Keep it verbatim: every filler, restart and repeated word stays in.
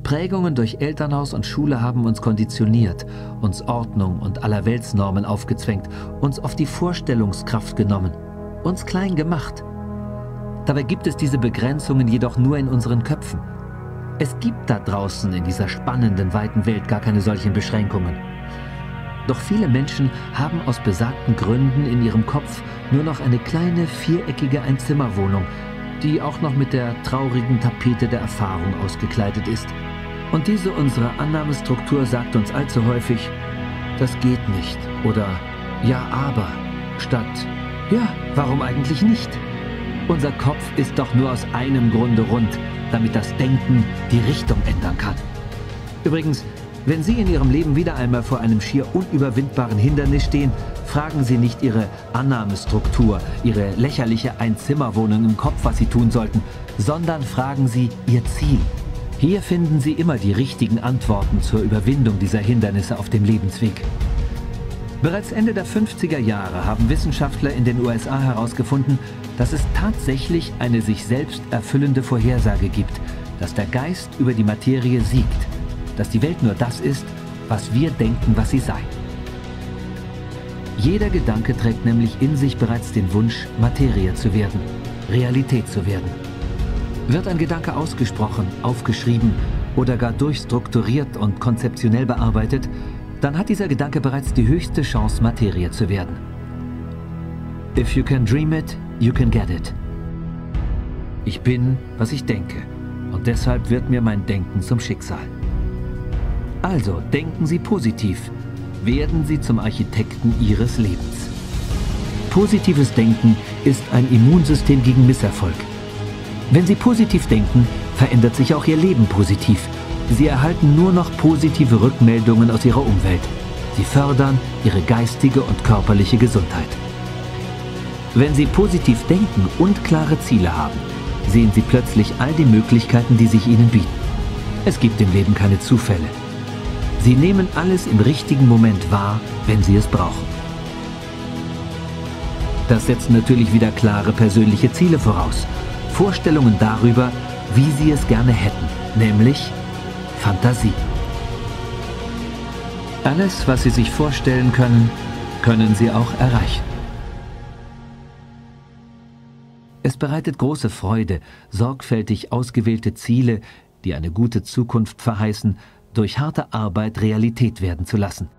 Prägungen durch Elternhaus und Schule haben uns konditioniert, uns Ordnung und Allerweltsnormen aufgezwängt, uns auf die Vorstellungskraft genommen, uns klein gemacht. Dabei gibt es diese Begrenzungen jedoch nur in unseren Köpfen. Es gibt da draußen in dieser spannenden, weiten Welt gar keine solchen Beschränkungen. Doch viele Menschen haben aus besagten Gründen in ihrem Kopf nur noch eine kleine, viereckige Einzimmerwohnung, die auch noch mit der traurigen Tapete der Erfahrung ausgekleidet ist. Und diese unsere Annahmestruktur sagt uns allzu häufig, das geht nicht oder ja, aber statt ja, warum eigentlich nicht? Unser Kopf ist doch nur aus einem Grunde rund, damit das Denken die Richtung ändern kann. Übrigens, wenn Sie in Ihrem Leben wieder einmal vor einem schier unüberwindbaren Hindernis stehen, fragen Sie nicht Ihre Annahmestruktur, Ihre lächerliche Einzimmerwohnung im Kopf, was Sie tun sollten, sondern fragen Sie Ihr Ziel. Hier finden Sie immer die richtigen Antworten zur Überwindung dieser Hindernisse auf dem Lebensweg. Bereits Ende der fünfziger Jahre haben Wissenschaftler in den U S A herausgefunden, dass es tatsächlich eine sich selbst erfüllende Vorhersage gibt, dass der Geist über die Materie siegt, dass die Welt nur das ist, was wir denken, was sie sei. Jeder Gedanke trägt nämlich in sich bereits den Wunsch, Materie zu werden, Realität zu werden. Wird ein Gedanke ausgesprochen, aufgeschrieben oder gar durchstrukturiert und konzeptionell bearbeitet, dann hat dieser Gedanke bereits die höchste Chance, Materie zu werden. If you can dream it, you can get it. Ich bin, was ich denke, und deshalb wird mir mein Denken zum Schicksal. Also denken Sie positiv, werden Sie zum Architekten Ihres Lebens. Positives Denken ist ein Immunsystem gegen Misserfolg. Wenn Sie positiv denken, verändert sich auch Ihr Leben positiv. Sie erhalten nur noch positive Rückmeldungen aus Ihrer Umwelt. Sie fördern Ihre geistige und körperliche Gesundheit. Wenn Sie positiv denken und klare Ziele haben, sehen Sie plötzlich all die Möglichkeiten, die sich Ihnen bieten. Es gibt im Leben keine Zufälle. Sie nehmen alles im richtigen Moment wahr, wenn Sie es brauchen. Das setzt natürlich wieder klare persönliche Ziele voraus. Vorstellungen darüber, wie Sie es gerne hätten, nämlich Fantasie. Alles, was Sie sich vorstellen können, können Sie auch erreichen. Es bereitet große Freude, sorgfältig ausgewählte Ziele, die eine gute Zukunft verheißen, durch harte Arbeit Realität werden zu lassen.